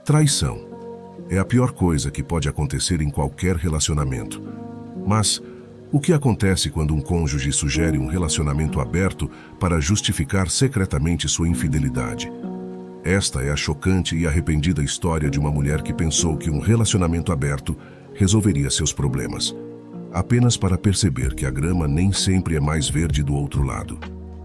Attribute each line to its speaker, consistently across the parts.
Speaker 1: Traição. É a pior coisa que pode acontecer em qualquer relacionamento. Mas o que acontece quando um cônjuge sugere um relacionamento aberto para justificar secretamente sua infidelidade? Esta é a chocante e arrependida história de uma mulher que pensou que um relacionamento aberto resolveria seus problemas, apenas para perceber que a grama nem sempre é mais verde do outro lado.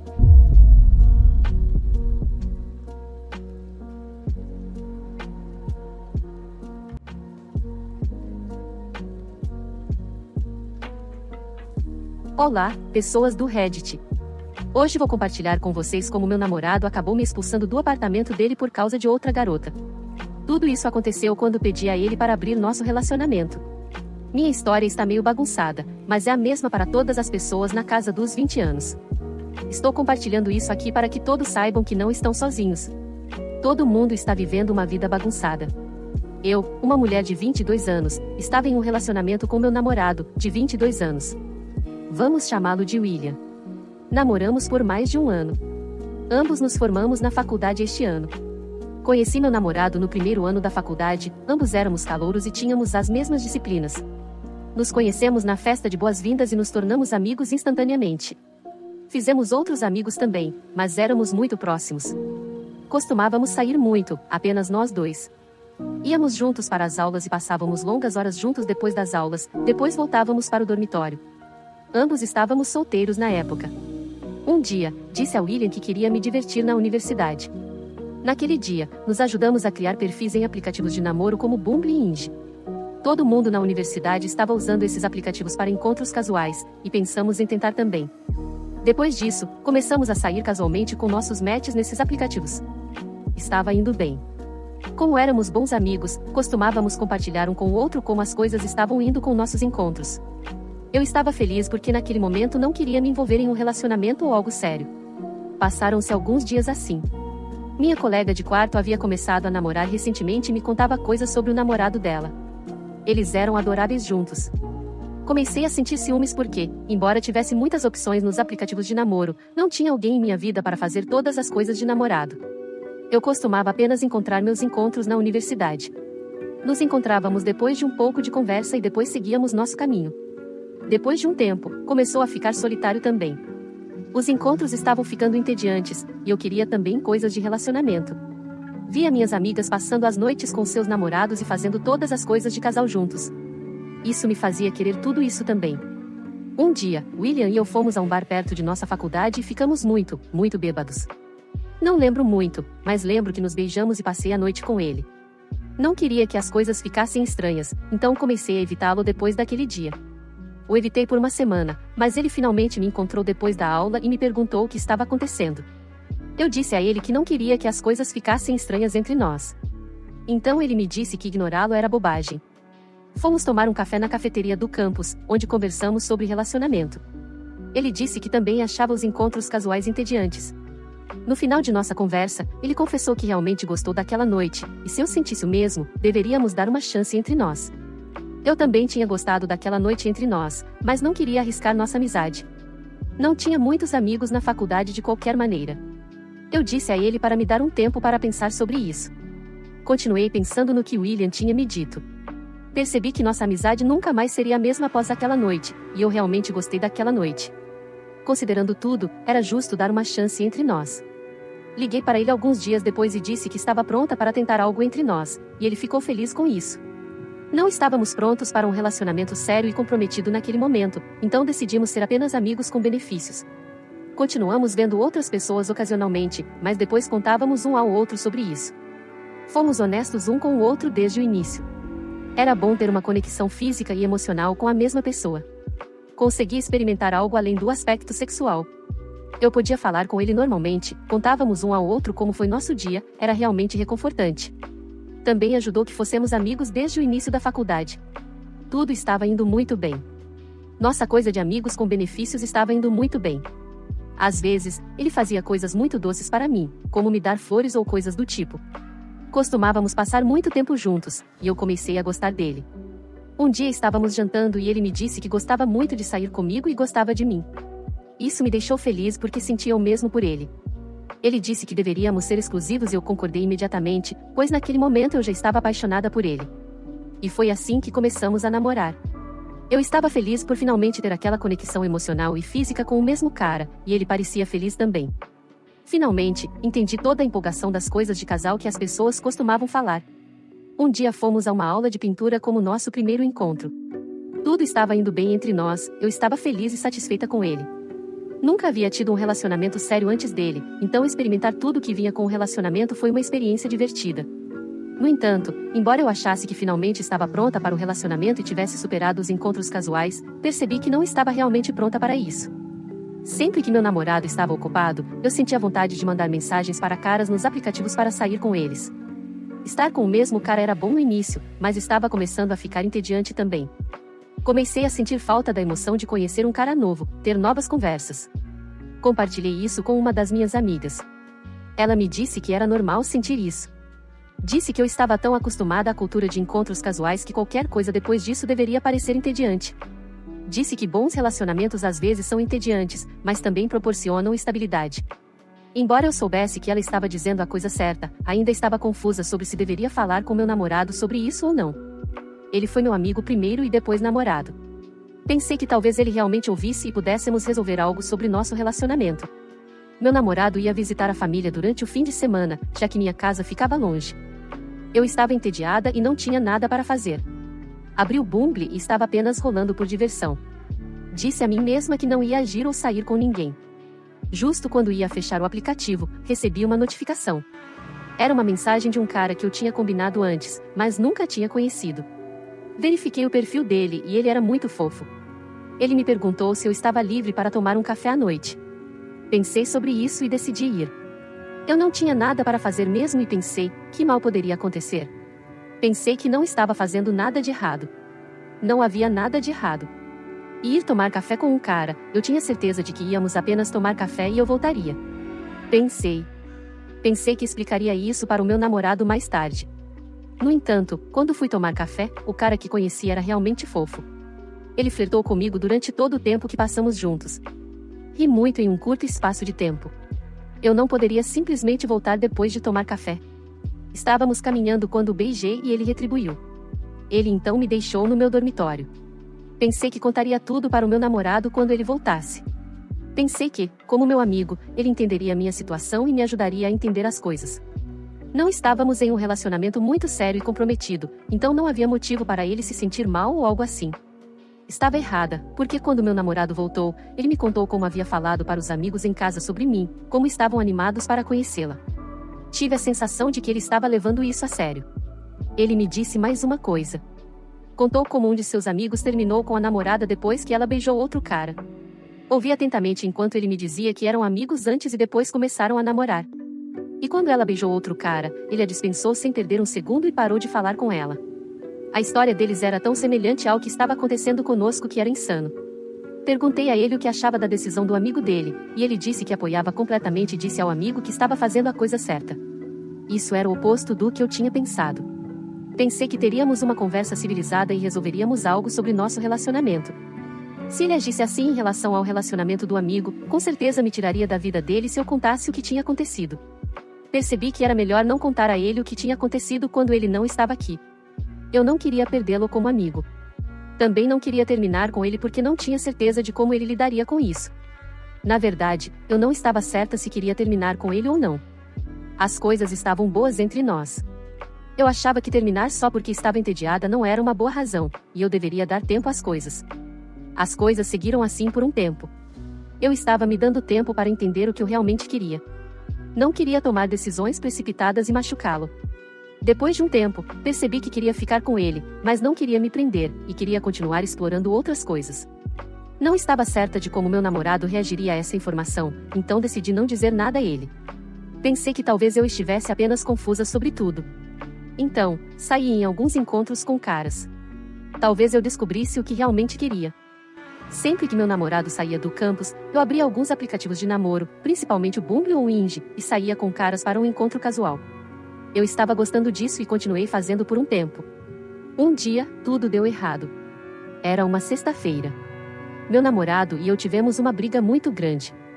Speaker 2: Olá, pessoas do Reddit. Hoje vou compartilhar com vocês como meu namorado acabou me expulsando do apartamento dele por causa de outra garota. Tudo isso aconteceu quando pedi a ele para abrir nosso relacionamento. Minha história está meio bagunçada, mas é a mesma para todas as pessoas na casa dos 20 anos. Estou compartilhando isso aqui para que todos saibam que não estão sozinhos. Todo mundo está vivendo uma vida bagunçada. Eu, uma mulher de 22 anos, estava em um relacionamento com meu namorado, de 22 anos. Vamos chamá-lo de William. Namoramos por mais de um ano. Ambos nos formamos na faculdade este ano. Conheci meu namorado no primeiro ano da faculdade, ambos éramos calouros e tínhamos as mesmas disciplinas. Nos conhecemos na festa de boas-vindas e nos tornamos amigos instantaneamente. Fizemos outros amigos também, mas éramos muito próximos. Costumávamos sair muito, apenas nós dois. Íamos juntos para as aulas e passávamos longas horas juntos depois das aulas, depois voltávamos para o dormitório. Ambos estávamos solteiros na época. Um dia, disse a William que queria me divertir na universidade. Naquele dia, nos ajudamos a criar perfis em aplicativos de namoro como Bumble e Hinge. Todo mundo na universidade estava usando esses aplicativos para encontros casuais, e pensamos em tentar também. Depois disso, começamos a sair casualmente com nossos matches nesses aplicativos. Estava indo bem. Como éramos bons amigos, costumávamos compartilhar um com o outro como as coisas estavam indo com nossos encontros. Eu estava feliz porque naquele momento não queria me envolver em um relacionamento ou algo sério. Passaram-se alguns dias assim. Minha colega de quarto havia começado a namorar recentemente e me contava coisas sobre o namorado dela. Eles eram adoráveis juntos. Comecei a sentir ciúmes porque, embora tivesse muitas opções nos aplicativos de namoro, não tinha alguém em minha vida para fazer todas as coisas de namorado. Eu costumava apenas encontrar meus encontros na universidade. Nos encontrávamos depois de um pouco de conversa e depois seguíamos nosso caminho. Depois de um tempo, começou a ficar solitário também. Os encontros estavam ficando entediantes, e eu queria também coisas de relacionamento. Via minhas amigas passando as noites com seus namorados e fazendo todas as coisas de casal juntos. Isso me fazia querer tudo isso também. Um dia, William e eu fomos a um bar perto de nossa faculdade e ficamos muito, muito bêbados. Não lembro muito, mas lembro que nos beijamos e passei a noite com ele. Não queria que as coisas ficassem estranhas, então comecei a evitá-lo depois daquele dia. O evitei por uma semana, mas ele finalmente me encontrou depois da aula e me perguntou o que estava acontecendo. Eu disse a ele que não queria que as coisas ficassem estranhas entre nós. Então ele me disse que ignorá-lo era bobagem. Fomos tomar um café na cafeteria do campus, onde conversamos sobre relacionamento. Ele disse que também achava os encontros casuais entediantes. No final de nossa conversa, ele confessou que realmente gostou daquela noite, e se eu sentisse o mesmo, deveríamos dar uma chance entre nós. Eu também tinha gostado daquela noite entre nós, mas não queria arriscar nossa amizade. Não tinha muitos amigos na faculdade de qualquer maneira. Eu disse a ele para me dar um tempo para pensar sobre isso. Continuei pensando no que William tinha me dito. Percebi que nossa amizade nunca mais seria a mesma após aquela noite, e eu realmente gostei daquela noite. Considerando tudo, era justo dar uma chance entre nós. Liguei para ele alguns dias depois e disse que estava pronta para tentar algo entre nós, e ele ficou feliz com isso. Não estávamos prontos para um relacionamento sério e comprometido naquele momento, então decidimos ser apenas amigos com benefícios. Continuamos vendo outras pessoas ocasionalmente, mas depois contávamos um ao outro sobre isso. Fomos honestos um com o outro desde o início. Era bom ter uma conexão física e emocional com a mesma pessoa. Consegui experimentar algo além do aspecto sexual. Eu podia falar com ele normalmente, contávamos um ao outro como foi nosso dia, era realmente reconfortante. Também ajudou que fossemos amigos desde o início da faculdade. Tudo estava indo muito bem. Nossa coisa de amigos com benefícios estava indo muito bem. Às vezes, ele fazia coisas muito doces para mim, como me dar flores ou coisas do tipo. Costumávamos passar muito tempo juntos, e eu comecei a gostar dele. Um dia estávamos jantando e ele me disse que gostava muito de sair comigo e gostava de mim. Isso me deixou feliz porque sentia o mesmo por ele. Ele disse que deveríamos ser exclusivos e eu concordei imediatamente, pois naquele momento eu já estava apaixonada por ele. E foi assim que começamos a namorar. Eu estava feliz por finalmente ter aquela conexão emocional e física com o mesmo cara, e ele parecia feliz também. Finalmente, entendi toda a empolgação das coisas de casal que as pessoas costumavam falar. Um dia fomos a uma aula de pintura como nosso primeiro encontro. Tudo estava indo bem entre nós, eu estava feliz e satisfeita com ele. Nunca havia tido um relacionamento sério antes dele, então experimentar tudo que vinha com o relacionamento foi uma experiência divertida. No entanto, embora eu achasse que finalmente estava pronta para o relacionamento e tivesse superado os encontros casuais, percebi que não estava realmente pronta para isso. Sempre que meu namorado estava ocupado, eu sentia vontade de mandar mensagens para caras nos aplicativos para sair com eles. Estar com o mesmo cara era bom no início, mas estava começando a ficar entediante também. Comecei a sentir falta da emoção de conhecer um cara novo, ter novas conversas. Compartilhei isso com uma das minhas amigas. Ela me disse que era normal sentir isso. Disse que eu estava tão acostumada à cultura de encontros casuais que qualquer coisa depois disso deveria parecer entediante. Disse que bons relacionamentos às vezes são entediantes, mas também proporcionam estabilidade. Embora eu soubesse que ela estava dizendo a coisa certa, ainda estava confusa sobre se deveria falar com meu namorado sobre isso ou não. Ele foi meu amigo primeiro e depois namorado. Pensei que talvez ele realmente ouvisse e pudéssemos resolver algo sobre nosso relacionamento. Meu namorado ia visitar a família durante o fim de semana, já que minha casa ficava longe. Eu estava entediada e não tinha nada para fazer. Abri o Bumble e estava apenas rolando por diversão. Disse a mim mesma que não ia agir ou sair com ninguém. Justo quando ia fechar o aplicativo, recebi uma notificação. Era uma mensagem de um cara que eu tinha combinado antes, mas nunca tinha conhecido. Verifiquei o perfil dele e ele era muito fofo. Ele me perguntou se eu estava livre para tomar um café à noite. Pensei sobre isso e decidi ir. Eu não tinha nada para fazer mesmo e pensei, que mal poderia acontecer? Pensei que não estava fazendo nada de errado. Não havia nada de errado. E ir tomar café com um cara, eu tinha certeza de que íamos apenas tomar café e eu voltaria. Pensei que explicaria isso para o meu namorado mais tarde. No entanto, quando fui tomar café, o cara que conheci era realmente fofo. Ele flertou comigo durante todo o tempo que passamos juntos. Ri muito em um curto espaço de tempo. Eu não poderia simplesmente voltar depois de tomar café. Estávamos caminhando quando o beijei e ele retribuiu. Ele então me deixou no meu dormitório. Pensei que contaria tudo para o meu namorado quando ele voltasse. Pensei que, como meu amigo, ele entenderia minha situação e me ajudaria a entender as coisas. Não estávamos em um relacionamento muito sério e comprometido, então não havia motivo para ele se sentir mal ou algo assim. Estava errada, porque quando meu namorado voltou, ele me contou como havia falado para os amigos em casa sobre mim, como estavam animados para conhecê-la. Tive a sensação de que ele estava levando isso a sério. Ele me disse mais uma coisa. Contou como um de seus amigos terminou com a namorada depois que ela beijou outro cara. Ouvi atentamente enquanto ele me dizia que eram amigos antes e depois começaram a namorar. E quando ela beijou outro cara, ele a dispensou sem perder um segundo e parou de falar com ela. A história deles era tão semelhante ao que estava acontecendo conosco que era insano. Perguntei a ele o que achava da decisão do amigo dele, e ele disse que apoiava completamente e disse ao amigo que estava fazendo a coisa certa. Isso era o oposto do que eu tinha pensado. Pensei que teríamos uma conversa civilizada e resolveríamos algo sobre nosso relacionamento. Se ele agisse assim em relação ao relacionamento do amigo, com certeza me tiraria da vida dele se eu contasse o que tinha acontecido. Percebi que era melhor não contar a ele o que tinha acontecido quando ele não estava aqui. Eu não queria perdê-lo como amigo. Também não queria terminar com ele porque não tinha certeza de como ele lidaria com isso. Na verdade, eu não estava certa se queria terminar com ele ou não. As coisas estavam boas entre nós. Eu achava que terminar só porque estava entediada não era uma boa razão, e eu deveria dar tempo às coisas. As coisas seguiram assim por um tempo. Eu estava me dando tempo para entender o que eu realmente queria. Não queria tomar decisões precipitadas e machucá-lo. Depois de um tempo, percebi que queria ficar com ele, mas não queria me prender, e queria continuar explorando outras coisas. Não estava certa de como meu namorado reagiria a essa informação, então decidi não dizer nada a ele. Pensei que talvez eu estivesse apenas confusa sobre tudo. Então, saí em alguns encontros com caras. Talvez eu descobrisse o que realmente queria. Sempre que meu namorado saía do campus, eu abria alguns aplicativos de namoro, principalmente o Bumble ou o Hinge, e saía com caras para um encontro casual. Eu estava gostando disso e continuei fazendo por um tempo. Um dia, tudo deu errado. Era uma sexta-feira. Meu namorado e eu tivemos uma briga muito grande.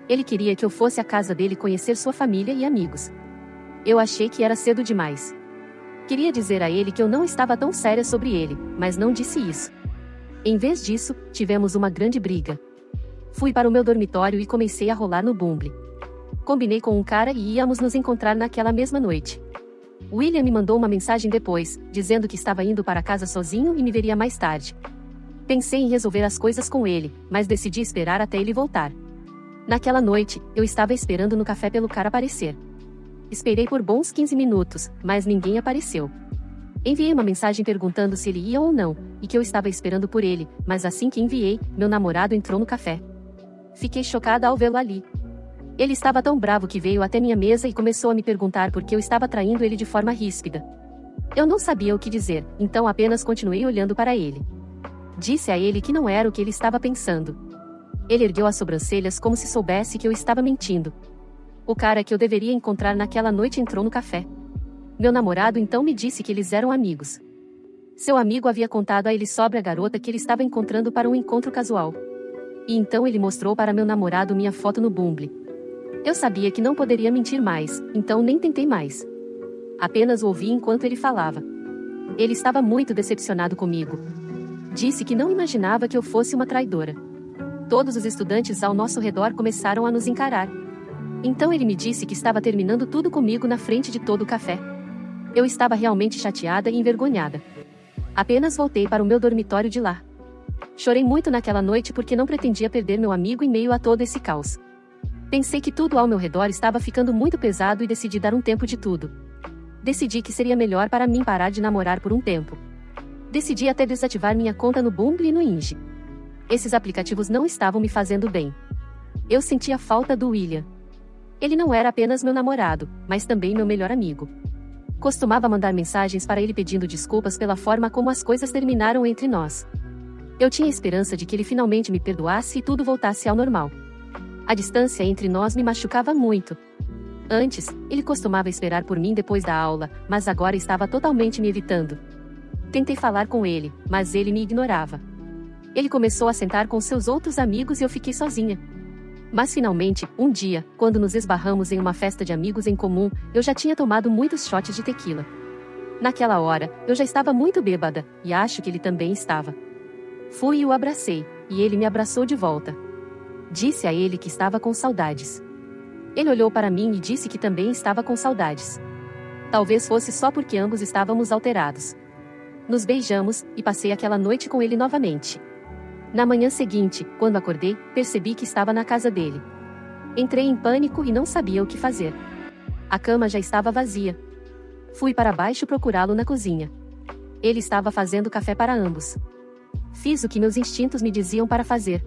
Speaker 2: Ele queria que eu fosse à casa dele conhecer sua família e amigos. Eu achei que era cedo demais. Queria dizer a ele que eu não estava tão séria sobre ele, mas não disse isso. Em vez disso, tivemos uma grande briga. Fui para o meu dormitório e comecei a rolar no Bumble. Combinei com um cara e íamos nos encontrar naquela mesma noite. William me mandou uma mensagem depois, dizendo que estava indo para casa sozinho e me veria mais tarde. Pensei em resolver as coisas com ele, mas decidi esperar até ele voltar. Naquela noite, eu estava esperando no café pelo cara aparecer. Esperei por bons 15 minutos, mas ninguém apareceu. Enviei uma mensagem perguntando se ele ia ou não, e que eu estava esperando por ele, mas assim que enviei, meu namorado entrou no café. Fiquei chocada ao vê-lo ali. Ele estava tão bravo que veio até minha mesa e começou a me perguntar por que eu estava traindo ele de forma ríspida. Eu não sabia o que dizer, então apenas continuei olhando para ele. Disse a ele que não era o que ele estava pensando. Ele ergueu as sobrancelhas como se soubesse que eu estava mentindo. O cara que eu deveria encontrar naquela noite entrou no café. Meu namorado então me disse que eles eram amigos. Seu amigo havia contado a ele sobre a garota que ele estava encontrando para um encontro casual. E então ele mostrou para meu namorado minha foto no Bumble. Eu sabia que não poderia mentir mais, então nem tentei mais. Apenas o ouvi enquanto ele falava. Ele estava muito decepcionado comigo. Disse que não imaginava que eu fosse uma traidora. Todos os estudantes ao nosso redor começaram a nos encarar. Então ele me disse que estava terminando tudo comigo na frente de todo o café. Eu estava realmente chateada e envergonhada. Apenas voltei para o meu dormitório de lá. Chorei muito naquela noite porque não pretendia perder meu amigo em meio a todo esse caos. Pensei que tudo ao meu redor estava ficando muito pesado e decidi dar um tempo de tudo. Decidi que seria melhor para mim parar de namorar por um tempo. Decidi até desativar minha conta no Bumble e no Hinge. Esses aplicativos não estavam me fazendo bem. Eu sentia falta do William. Ele não era apenas meu namorado, mas também meu melhor amigo. Costumava mandar mensagens para ele pedindo desculpas pela forma como as coisas terminaram entre nós. Eu tinha esperança de que ele finalmente me perdoasse e tudo voltasse ao normal. A distância entre nós me machucava muito. Antes, ele costumava esperar por mim depois da aula, mas agora estava totalmente me evitando. Tentei falar com ele, mas ele me ignorava. Ele começou a sentar com seus outros amigos e eu fiquei sozinha. Mas finalmente, um dia, quando nos esbarramos em uma festa de amigos em comum, eu já tinha tomado muitos shots de tequila. Naquela hora, eu já estava muito bêbada, e acho que ele também estava. Fui e o abracei, e ele me abraçou de volta. Disse a ele que estava com saudades. Ele olhou para mim e disse que também estava com saudades. Talvez fosse só porque ambos estávamos alterados. Nos beijamos, e passei aquela noite com ele novamente. Na manhã seguinte, quando acordei, percebi que estava na casa dele. Entrei em pânico e não sabia o que fazer. A cama já estava vazia. Fui para baixo procurá-lo na cozinha. Ele estava fazendo café para ambos. Fiz o que meus instintos me diziam para fazer.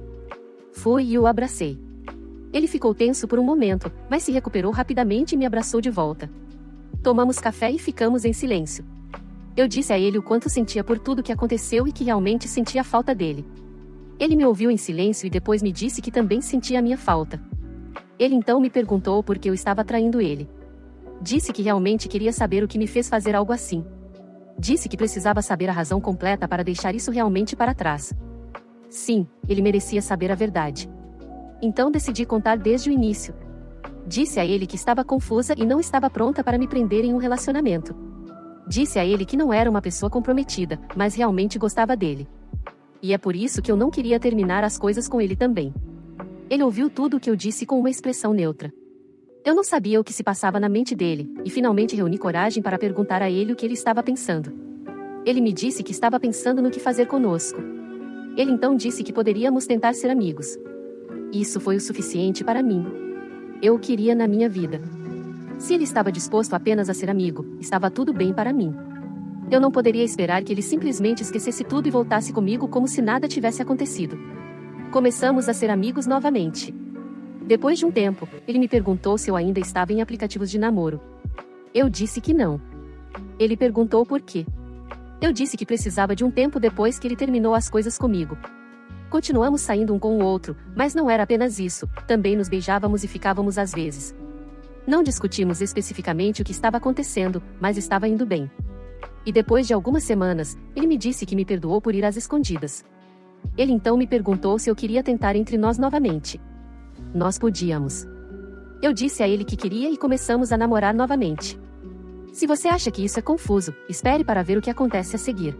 Speaker 2: Fui e o abracei. Ele ficou tenso por um momento, mas se recuperou rapidamente e me abraçou de volta. Tomamos café e ficamos em silêncio. Eu disse a ele o quanto sentia por tudo que aconteceu e que realmente sentia falta dele. Ele me ouviu em silêncio e depois me disse que também sentia a minha falta. Ele então me perguntou por que eu estava traindo ele. Disse que realmente queria saber o que me fez fazer algo assim. Disse que precisava saber a razão completa para deixar isso realmente para trás. Sim, ele merecia saber a verdade. Então decidi contar desde o início. Disse a ele que estava confusa e não estava pronta para me prender em um relacionamento. Disse a ele que não era uma pessoa comprometida, mas realmente gostava dele. E é por isso que eu não queria terminar as coisas com ele também. Ele ouviu tudo o que eu disse com uma expressão neutra. Eu não sabia o que se passava na mente dele, e finalmente reuni coragem para perguntar a ele o que ele estava pensando. Ele me disse que estava pensando no que fazer conosco. Ele então disse que poderíamos tentar ser amigos. Isso foi o suficiente para mim. Eu o queria na minha vida. Se ele estava disposto apenas a ser amigo, estava tudo bem para mim. Eu não poderia esperar que ele simplesmente esquecesse tudo e voltasse comigo como se nada tivesse acontecido. Começamos a ser amigos novamente. Depois de um tempo, ele me perguntou se eu ainda estava em aplicativos de namoro. Eu disse que não. Ele perguntou por quê. Eu disse que precisava de um tempo depois que ele terminou as coisas comigo. Continuamos saindo um com o outro, mas não era apenas isso, também nos beijávamos e ficávamos às vezes. Não discutimos especificamente o que estava acontecendo, mas estava indo bem. E depois de algumas semanas, ele me disse que me perdoou por ir às escondidas. Ele então me perguntou se eu queria tentar entre nós novamente. Nós podíamos. Eu disse a ele que queria e começamos a namorar novamente. Se você acha que isso é confuso, espere para ver o que acontece a seguir.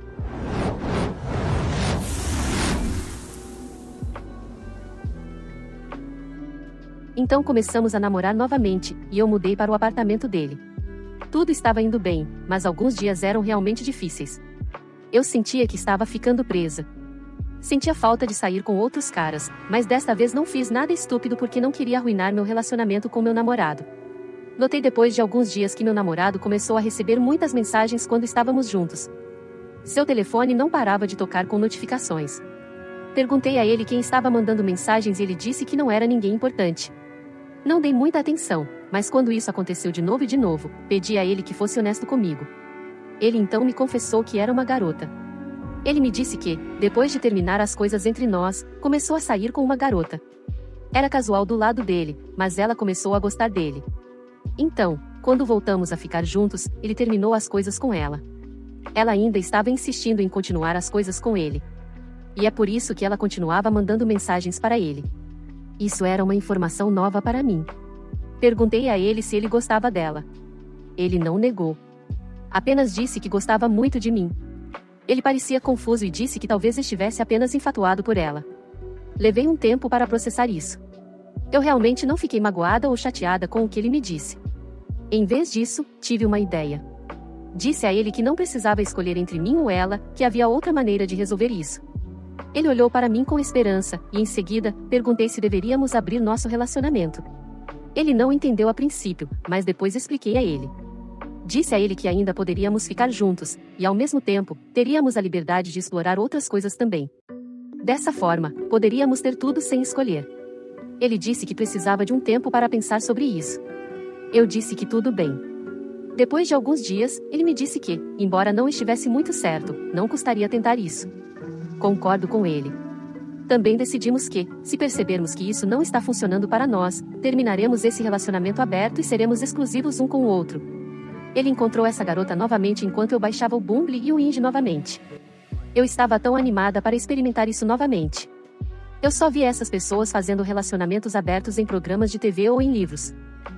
Speaker 2: Então começamos a namorar novamente, e eu mudei para o apartamento dele. Tudo estava indo bem, mas alguns dias eram realmente difíceis. Eu sentia que estava ficando presa. Sentia falta de sair com outros caras, mas desta vez não fiz nada estúpido porque não queria arruinar meu relacionamento com meu namorado. Notei depois de alguns dias que meu namorado começou a receber muitas mensagens quando estávamos juntos. Seu telefone não parava de tocar com notificações. Perguntei a ele quem estava mandando mensagens e ele disse que não era ninguém importante. Não dei muita atenção, mas quando isso aconteceu de novo, pedi a ele que fosse honesto comigo. Ele então me confessou que era uma garota. Ele me disse que, depois de terminar as coisas entre nós, começou a sair com uma garota. Era casual do lado dele, mas ela começou a gostar dele. Então, quando voltamos a ficar juntos, ele terminou as coisas com ela. Ela ainda estava insistindo em continuar as coisas com ele. E é por isso que ela continuava mandando mensagens para ele. Isso era uma informação nova para mim. Perguntei a ele se ele gostava dela. Ele não negou. Apenas disse que gostava muito de mim. Ele parecia confuso e disse que talvez estivesse apenas infatuado por ela. Levei um tempo para processar isso. Eu realmente não fiquei magoada ou chateada com o que ele me disse. Em vez disso, tive uma ideia. Disse a ele que não precisava escolher entre mim ou ela, que havia outra maneira de resolver isso. Ele olhou para mim com esperança, e em seguida, perguntei se deveríamos abrir nosso relacionamento. Ele não entendeu a princípio, mas depois expliquei a ele. Disse a ele que ainda poderíamos ficar juntos, e ao mesmo tempo, teríamos a liberdade de explorar outras coisas também. Dessa forma, poderíamos ter tudo sem escolher. Ele disse que precisava de um tempo para pensar sobre isso. Eu disse que tudo bem. Depois de alguns dias, ele me disse que, embora não estivesse muito certo, não custaria tentar isso. Concordo com ele. Também decidimos que, se percebermos que isso não está funcionando para nós, terminaremos esse relacionamento aberto e seremos exclusivos um com o outro. Ele encontrou essa garota novamente enquanto eu baixava o Bumble e o Hinge novamente. Eu estava tão animada para experimentar isso novamente. Eu só vi essas pessoas fazendo relacionamentos abertos em programas de TV ou em livros.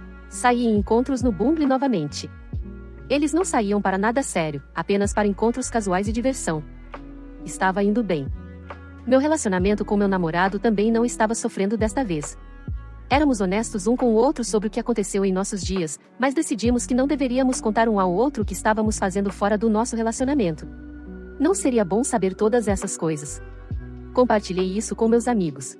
Speaker 2: Saí em encontros no Bumble novamente. Eles não saíam para nada sério, apenas para encontros casuais e diversão. Estava indo bem. Meu relacionamento com meu namorado também não estava sofrendo desta vez. Éramos honestos um com o outro sobre o que aconteceu em nossos dias, mas decidimos que não deveríamos contar um ao outro o que estávamos fazendo fora do nosso relacionamento. Não seria bom saber todas essas coisas. Compartilhei isso com meus amigos.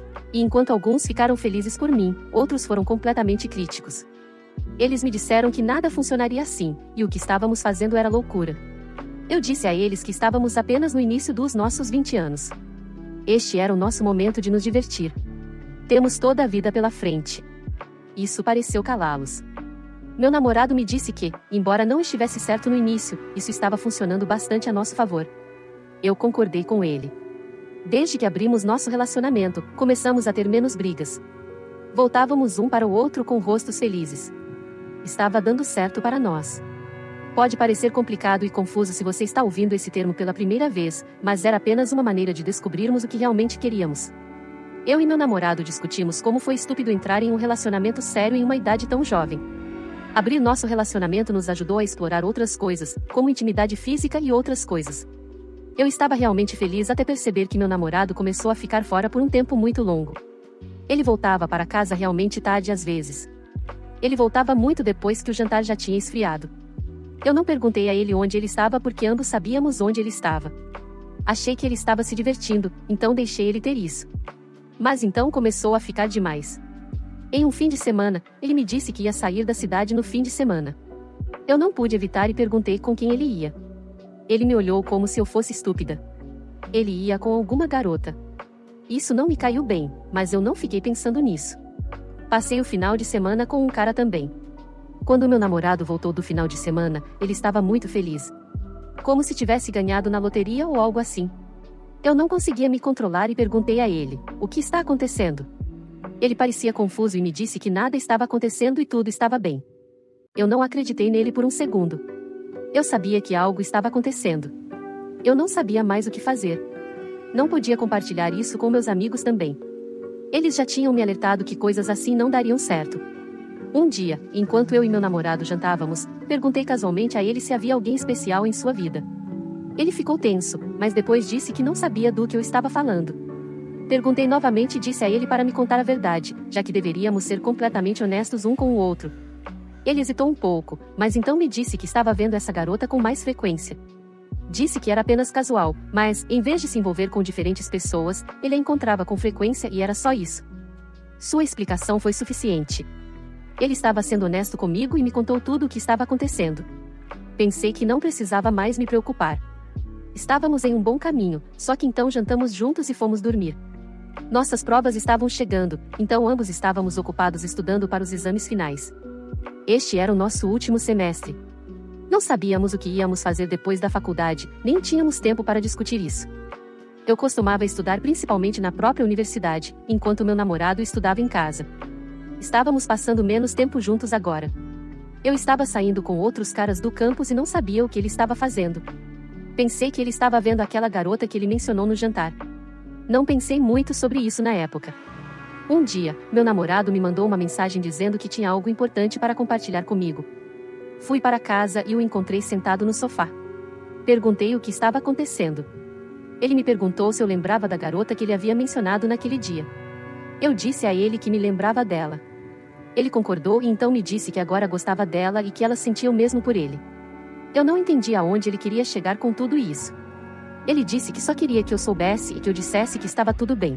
Speaker 2: E enquanto alguns ficaram felizes por mim, outros foram completamente críticos. Eles me disseram que nada funcionaria assim, e o que estávamos fazendo era loucura. Eu disse a eles que estávamos apenas no início dos nossos 20 anos. Este era o nosso momento de nos divertir. Temos toda a vida pela frente. Isso pareceu calá-los. Meu namorado me disse que, embora não estivesse certo no início, isso estava funcionando bastante a nosso favor. Eu concordei com ele. Desde que abrimos nosso relacionamento, começamos a ter menos brigas. Voltávamos um para o outro com rostos felizes. Estava dando certo para nós. Pode parecer complicado e confuso se você está ouvindo esse termo pela primeira vez, mas era apenas uma maneira de descobrirmos o que realmente queríamos. Eu e meu namorado discutimos como foi estúpido entrar em um relacionamento sério em uma idade tão jovem. Abrir nosso relacionamento nos ajudou a explorar outras coisas, como intimidade física e outras coisas. Eu estava realmente feliz até perceber que meu namorado começou a ficar fora por um tempo muito longo. Ele voltava para casa realmente tarde às vezes. Ele voltava muito depois que o jantar já tinha esfriado. Eu não perguntei a ele onde ele estava porque ambos sabíamos onde ele estava. Achei que ele estava se divertindo, então deixei ele ter isso. Mas então começou a ficar demais. Em um fim de semana, ele me disse que ia sair da cidade no fim de semana. Eu não pude evitar e perguntei com quem ele ia. Ele me olhou como se eu fosse estúpida. Ele ia com alguma garota. Isso não me caiu bem, mas eu não fiquei pensando nisso. Passei o final de semana com um cara também. Quando meu namorado voltou do final de semana, ele estava muito feliz. Como se tivesse ganhado na loteria ou algo assim. Eu não conseguia me controlar e perguntei a ele: o que está acontecendo? Ele parecia confuso e me disse que nada estava acontecendo e tudo estava bem. Eu não acreditei nele por um segundo. Eu sabia que algo estava acontecendo. Eu não sabia mais o que fazer. Não podia compartilhar isso com meus amigos também. Eles já tinham me alertado que coisas assim não dariam certo. Um dia, enquanto eu e meu namorado jantávamos, perguntei casualmente a ele se havia alguém especial em sua vida. Ele ficou tenso, mas depois disse que não sabia do que eu estava falando. Perguntei novamente e disse a ele para me contar a verdade, já que deveríamos ser completamente honestos um com o outro. Ele hesitou um pouco, mas então me disse que estava vendo essa garota com mais frequência. Disse que era apenas casual, mas, em vez de se envolver com diferentes pessoas, ele a encontrava com frequência e era só isso. Sua explicação foi suficiente. Ele estava sendo honesto comigo e me contou tudo o que estava acontecendo. Pensei que não precisava mais me preocupar. Estávamos em um bom caminho, só que então jantamos juntos e fomos dormir. Nossas provas estavam chegando, então ambos estávamos ocupados estudando para os exames finais. Este era o nosso último semestre. Não sabíamos o que íamos fazer depois da faculdade, nem tínhamos tempo para discutir isso. Eu costumava estudar principalmente na própria universidade, enquanto meu namorado estudava em casa. Estávamos passando menos tempo juntos agora. Eu estava saindo com outros caras do campus e não sabia o que ele estava fazendo. Pensei que ele estava vendo aquela garota que ele mencionou no jantar. Não pensei muito sobre isso na época. Um dia, meu namorado me mandou uma mensagem dizendo que tinha algo importante para compartilhar comigo. Fui para casa e o encontrei sentado no sofá. Perguntei o que estava acontecendo. Ele me perguntou se eu lembrava da garota que ele havia mencionado naquele dia. Eu disse a ele que me lembrava dela. Ele concordou e então me disse que agora gostava dela e que ela sentia o mesmo por ele. Eu não entendi aonde ele queria chegar com tudo isso. Ele disse que só queria que eu soubesse e que eu dissesse que estava tudo bem.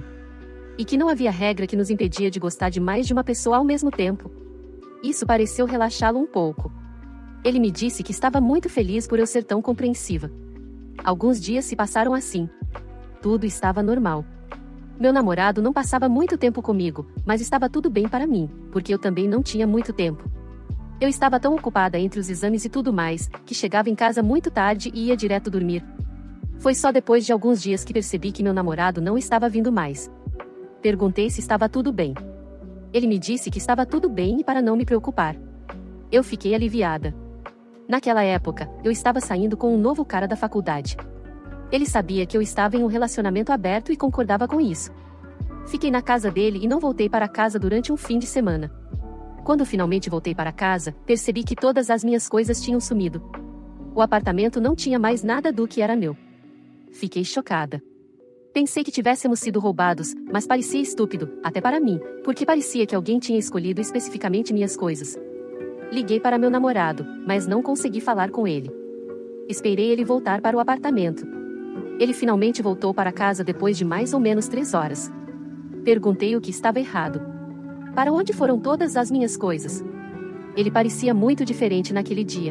Speaker 2: E que não havia regra que nos impedia de gostar de mais de uma pessoa ao mesmo tempo. Isso pareceu relaxá-lo um pouco. Ele me disse que estava muito feliz por eu ser tão compreensiva. Alguns dias se passaram assim. Tudo estava normal. Meu namorado não passava muito tempo comigo, mas estava tudo bem para mim, porque eu também não tinha muito tempo. Eu estava tão ocupada entre os exames e tudo mais, que chegava em casa muito tarde e ia direto dormir. Foi só depois de alguns dias que percebi que meu namorado não estava vindo mais. Perguntei se estava tudo bem. Ele me disse que estava tudo bem e para não me preocupar. Eu fiquei aliviada. Naquela época, eu estava saindo com um novo cara da faculdade. Ele sabia que eu estava em um relacionamento aberto e concordava com isso. Fiquei na casa dele e não voltei para casa durante um fim de semana. Quando finalmente voltei para casa, percebi que todas as minhas coisas tinham sumido. O apartamento não tinha mais nada do que era meu. Fiquei chocada. Pensei que tivéssemos sido roubados, mas parecia estúpido, até para mim, porque parecia que alguém tinha escolhido especificamente minhas coisas. Liguei para meu namorado, mas não consegui falar com ele. Esperei ele voltar para o apartamento. Ele finalmente voltou para casa depois de mais ou menos 3 horas. Perguntei o que estava errado. Para onde foram todas as minhas coisas? Ele parecia muito diferente naquele dia.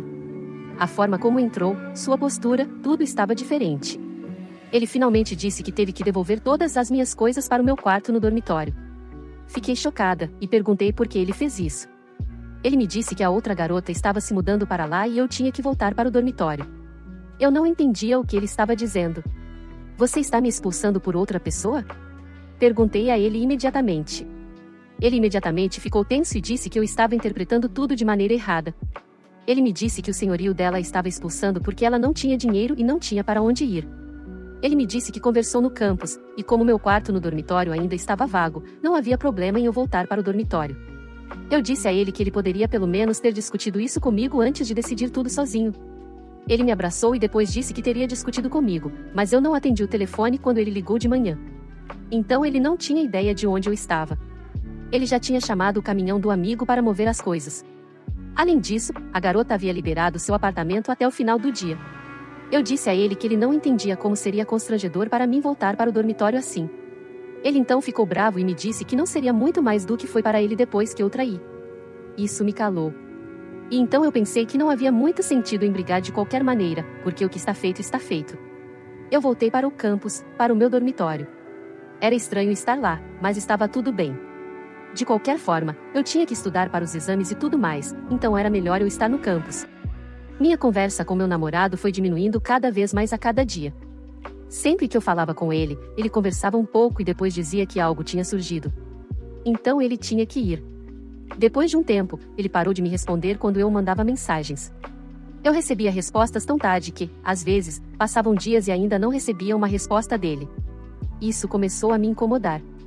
Speaker 2: A forma como entrou, sua postura, tudo estava diferente. Ele finalmente disse que teve que devolver todas as minhas coisas para o meu quarto no dormitório. Fiquei chocada, e perguntei por que ele fez isso. Ele me disse que a outra garota estava se mudando para lá e eu tinha que voltar para o dormitório. Eu não entendia o que ele estava dizendo. Você está me expulsando por outra pessoa? Perguntei a ele imediatamente. Ele imediatamente ficou tenso e disse que eu estava interpretando tudo de maneira errada. Ele me disse que o senhorio dela estava expulsando porque ela não tinha dinheiro e não tinha para onde ir. Ele me disse que conversou no campus, e como meu quarto no dormitório ainda estava vago, não havia problema em eu voltar para o dormitório. Eu disse a ele que ele poderia pelo menos ter discutido isso comigo antes de decidir tudo sozinho. Ele me abraçou e depois disse que teria discutido comigo, mas eu não atendi o telefone quando ele ligou de manhã. Então ele não tinha ideia de onde eu estava. Ele já tinha chamado o caminhão do amigo para mover as coisas. Além disso, a garota havia liberado seu apartamento até o final do dia. Eu disse a ele que ele não entendia como seria constrangedor para mim voltar para o dormitório assim. Ele então ficou bravo e me disse que não seria muito mais do que foi para ele depois que eu traí. Isso me calou. E então eu pensei que não havia muito sentido em brigar de qualquer maneira, porque o que está feito está feito. Eu voltei para o campus, para o meu dormitório. Era estranho estar lá, mas estava tudo bem. De qualquer forma, eu tinha que estudar para os exames e tudo mais, então era melhor eu estar no campus. Minha conversa com meu namorado foi diminuindo cada vez mais a cada dia. Sempre que eu falava com ele, ele conversava um pouco e depois dizia que algo tinha surgido. Então ele tinha que ir. Depois de um tempo, ele parou de me responder quando eu mandava mensagens. Eu recebia respostas tão tarde que, às vezes, passavam dias e ainda não recebia uma resposta dele. Isso começou a me incomodar.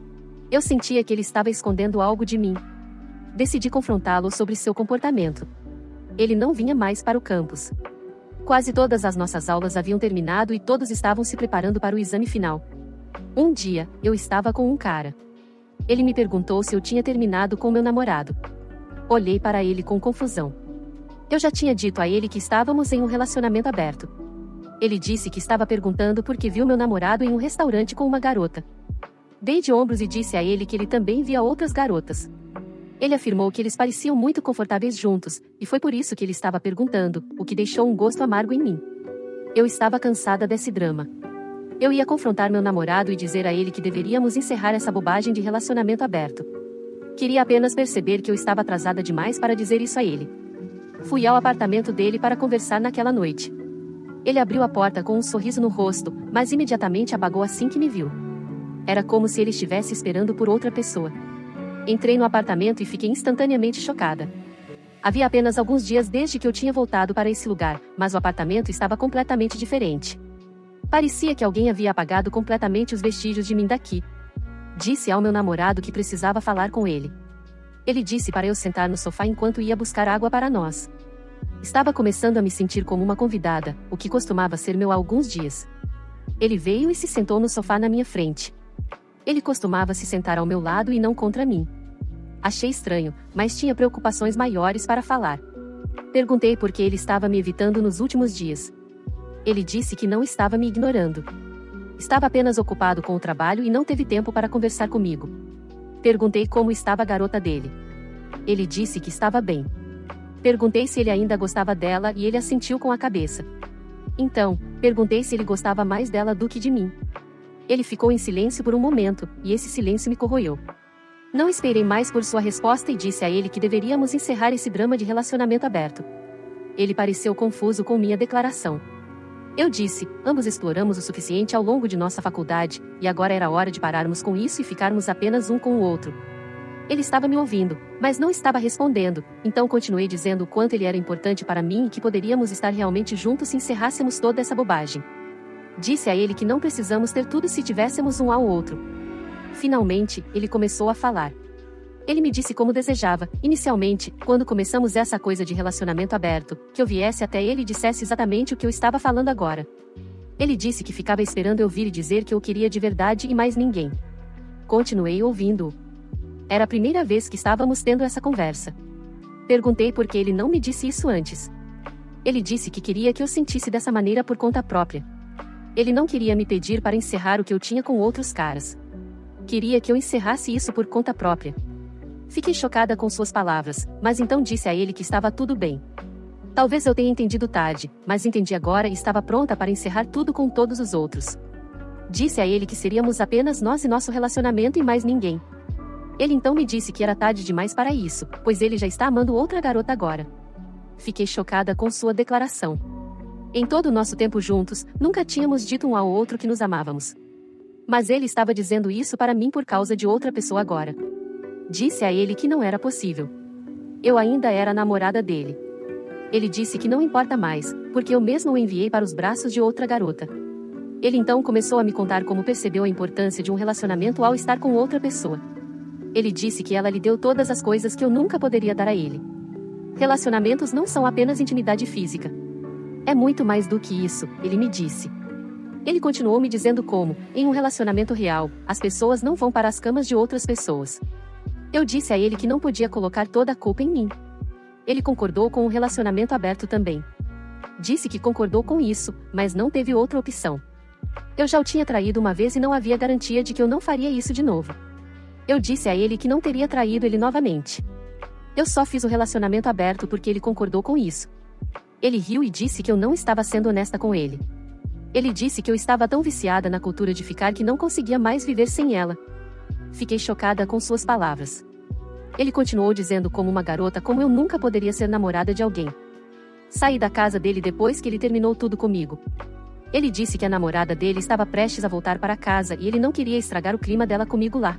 Speaker 2: Eu sentia que ele estava escondendo algo de mim. Decidi confrontá-lo sobre seu comportamento. Ele não vinha mais para o campus. Quase todas as nossas aulas haviam terminado e todos estavam se preparando para o exame final. Um dia, eu estava com um cara. Ele me perguntou se eu tinha terminado com meu namorado. Olhei para ele com confusão. Eu já tinha dito a ele que estávamos em um relacionamento aberto. Ele disse que estava perguntando porque viu meu namorado em um restaurante com uma garota. Dei de ombros e disse a ele que ele também via outras garotas. Ele afirmou que eles pareciam muito confortáveis juntos, e foi por isso que ele estava perguntando, o que deixou um gosto amargo em mim. Eu estava cansada desse drama. Eu ia confrontar meu namorado e dizer a ele que deveríamos encerrar essa bobagem de relacionamento aberto. Queria apenas perceber que eu estava atrasada demais para dizer isso a ele. Fui ao apartamento dele para conversar naquela noite. Ele abriu a porta com um sorriso no rosto, mas imediatamente apagou assim que me viu. Era como se ele estivesse esperando por outra pessoa. Entrei no apartamento e fiquei instantaneamente chocada. Havia apenas alguns dias desde que eu tinha voltado para esse lugar, mas o apartamento estava completamente diferente. Parecia que alguém havia apagado completamente os vestígios de mim daqui. Disse ao meu namorado que precisava falar com ele. Ele disse para eu sentar no sofá enquanto ia buscar água para nós. Estava começando a me sentir como uma convidada, o que costumava ser meu há alguns dias. Ele veio e se sentou no sofá na minha frente. Ele costumava se sentar ao meu lado e não contra mim. Achei estranho, mas tinha preocupações maiores para falar. Perguntei por que ele estava me evitando nos últimos dias. Ele disse que não estava me ignorando. Estava apenas ocupado com o trabalho e não teve tempo para conversar comigo. Perguntei como estava a garota dele. Ele disse que estava bem. Perguntei se ele ainda gostava dela e ele assentiu com a cabeça. Então, perguntei se ele gostava mais dela do que de mim. Ele ficou em silêncio por um momento, e esse silêncio me corroeu. Não esperei mais por sua resposta e disse a ele que deveríamos encerrar esse drama de relacionamento aberto. Ele pareceu confuso com minha declaração. Eu disse, ambos exploramos o suficiente ao longo de nossa faculdade, e agora era hora de pararmos com isso e ficarmos apenas um com o outro. Ele estava me ouvindo, mas não estava respondendo, então continuei dizendo o quanto ele era importante para mim e que poderíamos estar realmente juntos se encerrássemos toda essa bobagem. Disse a ele que não precisamos ter tudo se tivéssemos um ao outro. Finalmente, ele começou a falar. Ele me disse como desejava, inicialmente, quando começamos essa coisa de relacionamento aberto, que eu viesse até ele e dissesse exatamente o que eu estava falando agora. Ele disse que ficava esperando eu vir e dizer que eu queria de verdade e mais ninguém. Continuei ouvindo-o. Era a primeira vez que estávamos tendo essa conversa. Perguntei por que ele não me disse isso antes. Ele disse que queria que eu sentisse dessa maneira por conta própria. Ele não queria me pedir para encerrar o que eu tinha com outros caras. Queria que eu encerrasse isso por conta própria. Fiquei chocada com suas palavras, mas então disse a ele que estava tudo bem. Talvez eu tenha entendido tarde, mas entendi agora e estava pronta para encerrar tudo com todos os outros. Disse a ele que seríamos apenas nós e nosso relacionamento e mais ninguém. Ele então me disse que era tarde demais para isso, pois ele já está amando outra garota agora. Fiquei chocada com sua declaração. Em todo o nosso tempo juntos, nunca tínhamos dito um ao outro que nos amávamos. Mas ele estava dizendo isso para mim por causa de outra pessoa agora. Disse a ele que não era possível. Eu ainda era a namorada dele. Ele disse que não importa mais, porque eu mesmo o enviei para os braços de outra garota. Ele então começou a me contar como percebeu a importância de um relacionamento ao estar com outra pessoa. Ele disse que ela lhe deu todas as coisas que eu nunca poderia dar a ele. Relacionamentos não são apenas intimidade física. É muito mais do que isso, ele me disse. Ele continuou me dizendo como, em um relacionamento real, as pessoas não vão para as camas de outras pessoas. Eu disse a ele que não podia colocar toda a culpa em mim. Ele concordou com o relacionamento aberto também. Disse que concordou com isso, mas não teve outra opção. Eu já o tinha traído uma vez e não havia garantia de que eu não faria isso de novo. Eu disse a ele que não teria traído ele novamente. Eu só fiz o relacionamento aberto porque ele concordou com isso. Ele riu e disse que eu não estava sendo honesta com ele. Ele disse que eu estava tão viciada na cultura de ficar que não conseguia mais viver sem ela. Fiquei chocada com suas palavras. Ele continuou dizendo como uma garota como eu nunca poderia ser namorada de alguém. Saí da casa dele depois que ele terminou tudo comigo. Ele disse que a namorada dele estava prestes a voltar para casa e ele não queria estragar o clima dela comigo lá.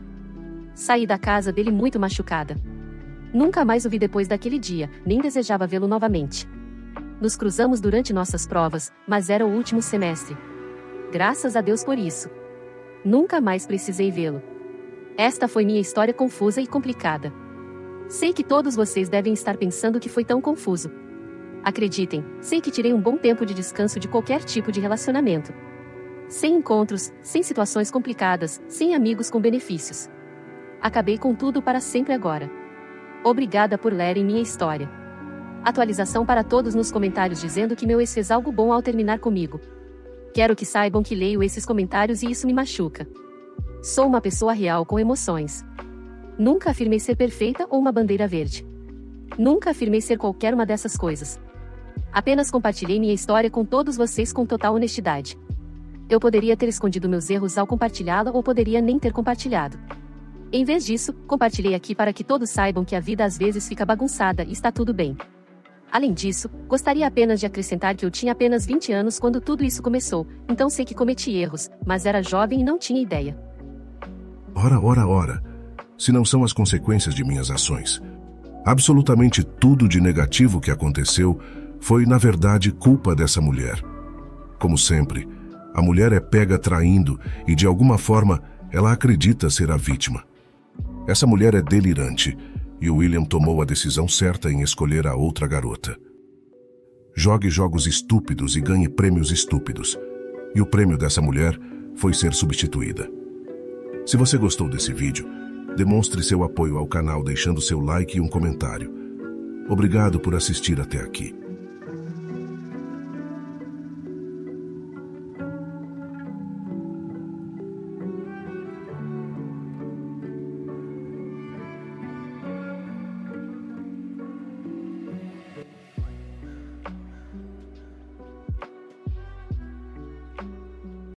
Speaker 2: Saí da casa dele muito machucada. Nunca mais o vi depois daquele dia, nem desejava vê-lo novamente. Nos cruzamos durante nossas provas, mas era o último semestre. Graças a Deus por isso. Nunca mais precisei vê-lo. Esta foi minha história confusa e complicada. Sei que todos vocês devem estar pensando que foi tão confuso. Acreditem, sei que tirei um bom tempo de descanso de qualquer tipo de relacionamento. Sem encontros, sem situações complicadas, sem amigos com benefícios. Acabei com tudo para sempre agora. Obrigada por lerem minha história. Atualização para todos nos comentários dizendo que meu ex fez algo bom ao terminar comigo. Quero que saibam que leio esses comentários e isso me machuca. Sou uma pessoa real com emoções. Nunca afirmei ser perfeita ou uma bandeira verde. Nunca afirmei ser qualquer uma dessas coisas. Apenas compartilhei minha história com todos vocês com total honestidade. Eu poderia ter escondido meus erros ao compartilhá-la ou poderia nem ter compartilhado. Em vez disso, compartilhei aqui para que todos saibam que a vida às vezes fica bagunçada e está tudo bem. Além disso, gostaria apenas de acrescentar que eu tinha apenas 20 anos quando tudo isso começou, então sei que cometi erros, mas era jovem e não tinha ideia.
Speaker 1: Ora. Se não são as consequências de minhas ações. Absolutamente tudo de negativo que aconteceu foi, na verdade, culpa dessa mulher. Como sempre, a mulher é pega traindo e, de alguma forma, ela acredita ser a vítima. Essa mulher é delirante e o William tomou a decisão certa em escolher a outra garota. Jogue jogos estúpidos e ganhe prêmios estúpidos. E o prêmio dessa mulher foi ser substituída. Se você gostou desse vídeo, demonstre seu apoio ao canal deixando seu like e um comentário. Obrigado por assistir até aqui.